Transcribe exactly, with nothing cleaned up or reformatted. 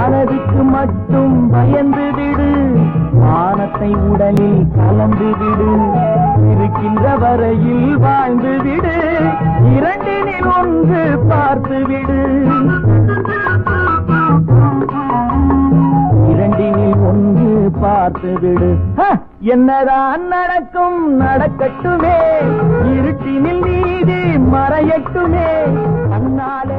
மனதுக்கு மட்டும் பயந்து விடு, மானத்தை உடலில் கலந்து விடு, இருக்கின்ற வரையில் வாழ்ந்து விடு, இரண்டினில் ஒன்று பார்த்து விடு, இரண்டினில் ஒன்று பார்த்து விடு. என்னதான் நடக்கும் நடக்கட்டுமே, இருட்டினில் நீதி மறையட்டுமே, தன்னாலே